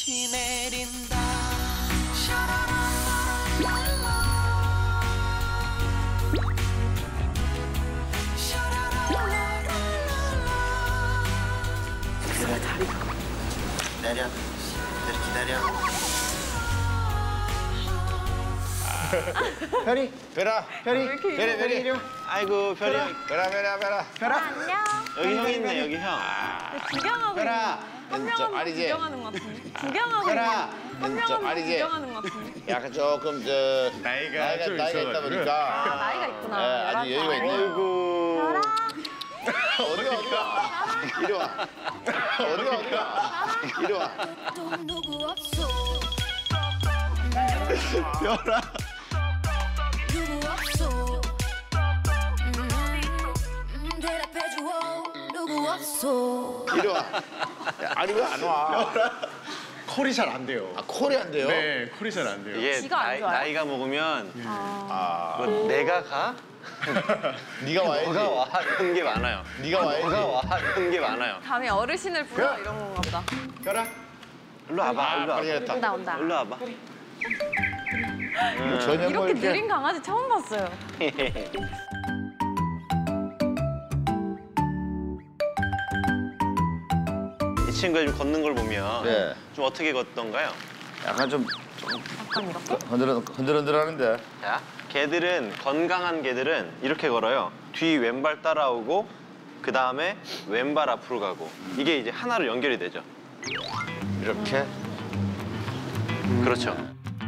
비 내린다. 그래, 다리가. 기다려. 기다려. 별이. 별아. 별이. 별이. 아이고, 별이. 별아. 안녕. 여기 형 있네, 여기 형. 구경하고 별아. 한 명은 아니지? 구경하는 것 같은데. 구경하고 별아. 한 명은 아니지? 구경하는 것 같은데. 약간 조금 나이가 있다 보니까. 아, 나이가 있구나. 아주 여유가 있네. 별아. 어디가? 이리 와. 어디가? 이리 와. 누구 없어. 별아. 누구 없어. 대답해줘. 누구 없어. 이리 와. 아니 왜 안 와? 콜이 잘 안 돼요. 아, 콜이 안 돼요? 네, 콜이 잘 안 돼요. 이게 귀가 안 좋아요? 나이가 먹으면 아, 뭐 내가 가? 네가 와야지. 너가 와 이런 게 많아요. 네가 와야지. 너가 와 이런 게 많아요. 밤에 어르신을 불러 이런 건가 보다. 별아. 일로 와봐. 일로 와봐. 빨리 온다. 일로 와봐. 전혀 뭐 이렇게 느린 강아지 처음 봤어요. 이 친구가 지금 걷는 걸 보면 네. 좀 어떻게 걷던가요? 약간 좀 약간 이렇게? 흔들흔들하는데. 자, 개들은 건강한 개들은 이렇게 걸어요. 뒤 왼발 따라오고 그 다음에 왼발 앞으로 가고 이게 이제 하나로 연결이 되죠. 이렇게. 그렇죠.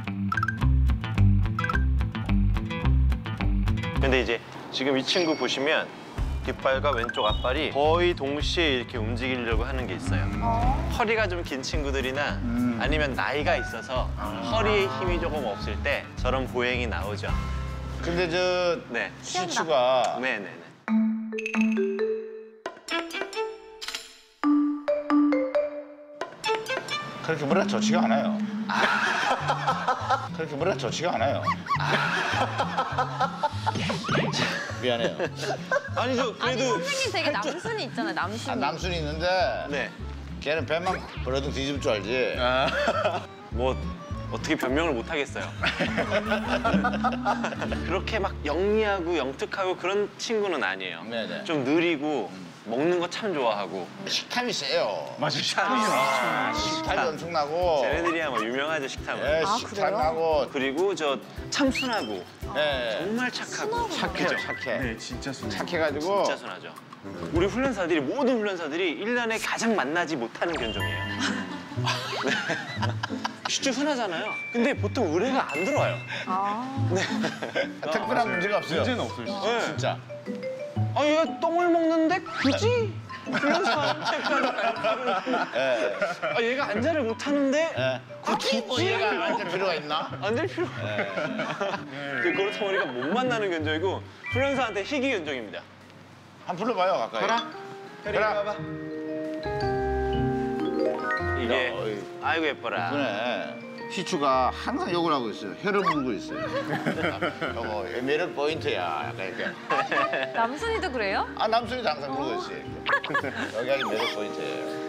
근데 이제 지금 이 친구 보시면 뒷발과 왼쪽 앞발이 거의 동시에 이렇게 움직이려고 하는 게 있어요. 허리가 좀 긴 친구들이나 아니면 나이가 있어서 허리에 힘이 조금 없을 때 저런 보행이 나오죠. 근데 저 네. 시추가 네네네. 그렇게 머리가 좋지가 않아요. 그렇게 머리가 좋지가 않아요. 미안해요. 아니 저 아니 그래도 선생님 되게 남순이 있잖아요. 남순이. 아, 남순이 있는데 네. 걔는 배만 벌어도 뒤집을 줄 알지. 뭐 어떻게 변명을 못 하겠어요. 그렇게 막 영리하고 영특하고 그런 친구는 아니에요. 네네. 좀 느리고 먹는 거 참 좋아하고. 식탐이 세요. 맞아, 식탐이 식탐이 엄청나고. 쟤네들이야 뭐 유명하죠 식탐은. 예, 아, 식탐하고. 그리고 저 참 순하고 예. 정말 착하고 착해요, 착해. 네, 진짜 순해. 착해가지고. 진짜 순하죠. 우리 훈련사들이 모든 훈련사들이 1년에 가장 만나지 못하는 견종이에요. 네. 진짜 흔하잖아요. 근데 보통 의뢰가 안 들어와요. 네. 특별한 문제가 없어요. 문제는 없어요, 진짜. 네. 진짜. 아, 얘가 똥을 먹는데 굳이 훈련사한테까지 예. 아, 얘가 안자를 못하는데 예. 굳이 뭐 얘가 앉을 필요가 있나? 앉을 필요 그렇다 보니까 못 만나는 견종이고 훈련사한테 희귀 견종입니다. 한번 불러봐요, 가까이. 별아. 이게 어이. 아이고 예뻐라. 그래. 시추가 항상 욕을 하고 있어요. 혀를 물고 있어요. 이거 매력 포인트야. 약간 이렇게. 남순이도 그래요? 아, 남순이도 항상 그러고 있어요. 이렇게. 여기 아주 매력 포인트예요.